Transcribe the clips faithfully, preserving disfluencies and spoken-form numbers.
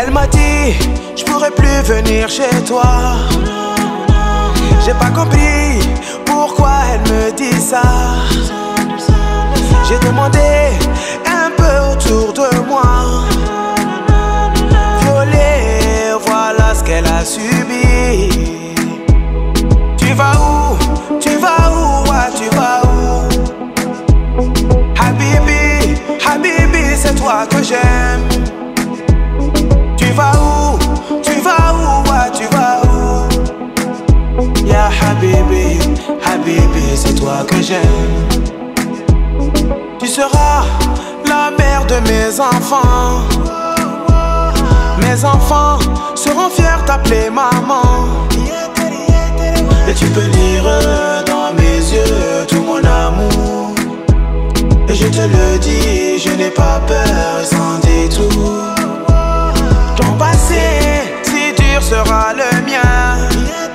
Elle m'a dit, je pourrais plus venir chez toi. J'ai pas compris pourquoi elle me dit ça. J'ai demandé un peu autour de moi. Violée, voilà ce qu'elle a subi. Tu vas où? Tu vas où? Ah, tu vas où? Habibi, Habibi, c'est toi que j'aime. Tu vas où? Tu vas où? Ah, tu vas où? Ya Habibi, Habibi, c'est toi que j'aime. Tu seras la mère de mes enfants. Mes enfants seront fiers d'appeler maman. Et tu peux lire dans mes yeux tout mon amour. Et je te le dis, je n'ai pas peur sans détour. Ton passé, si dur, sera le mien.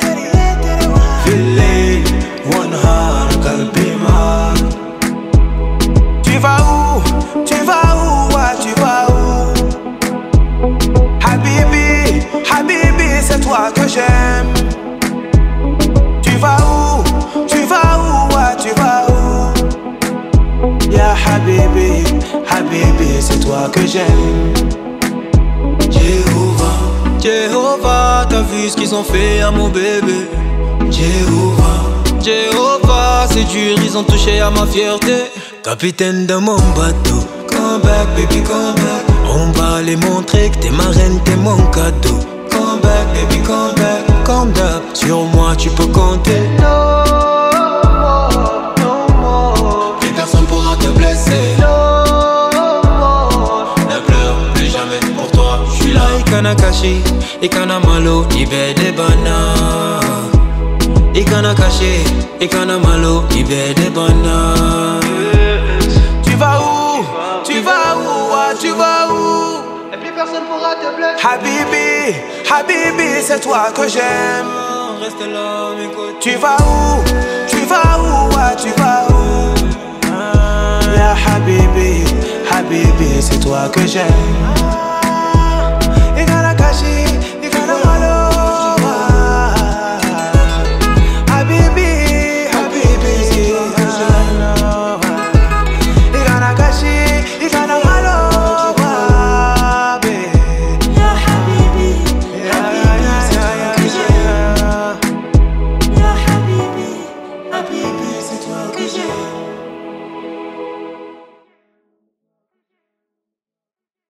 Fili, one heart, kalbima. Tu vas où? Tu vas où? Ah, tu vas où? Habibi, Habibi, c'est toi que j'aime. Tu vas où? Tu vas où? Ah, tu vas où? Ya Habibi, Habibi, c'est toi que j'aime. Jéhovah, Jéhovah, t'as vu ce qu'ils ont fait à mon bébé. Jéhovah, Jéhovah, c'est dur, ils ont touché à ma fierté. Capitaine de mon bateau, come back baby, come back. On va aller montrer que t'es ma reine, t'es mon cadeau. Come back baby, come back. Comme d'hab, sur moi tu peux compter. No more, no more. Plus personne pourra te blesser. No more. Ne pleure plus jamais pour toi. J'suis là. Ikana Kashi, Ikana Malo, Ibe de Bana. Ikana Kashi, Ikana Malo, Ibe de Bana. tu vas où? Tu vas où? Ah, tu vas où? Et plus personne pourra te blesser. Habibi, Habibi, c'est toi que j'aime. Reste là, mes côtés. Tu vas où? Tu vas où? Ah, tu vas où? Ya Habibi, Habibi, c'est toi que j'aime.